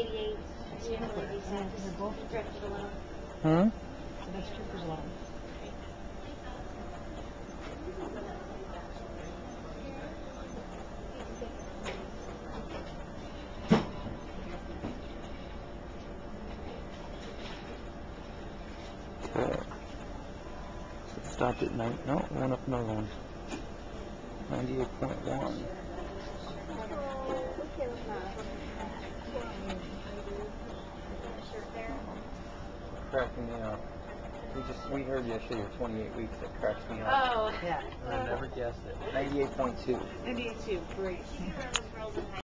88. Drifted a little. Hmm? So that's trooper's level. Okay. So it stopped at 9. No, it went up another one. 98.1. Cracking me up. We heard yesterday you're 28 weeks. That cracks me up. Oh. Yeah. I never guessed it. 98.2. 98.2. Great.